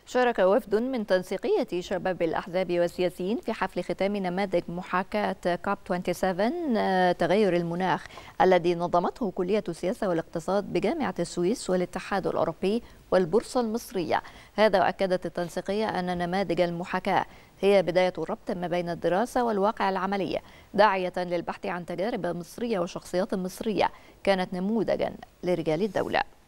شارك وفد من تنسيقية شباب الأحزاب والسياسيين في حفل ختام نماذج محاكاة كاب 27 تغير المناخ الذي نظمته كلية السياسة والاقتصاد بجامعة السويس والاتحاد الأوروبي والبورصة المصرية. هذا وأكدت التنسيقية أن نماذج المحاكاة هي بداية ربط ما بين الدراسة والواقع العملي، داعية للبحث عن تجارب مصرية وشخصيات مصرية كانت نموذجا لرجال الدولة.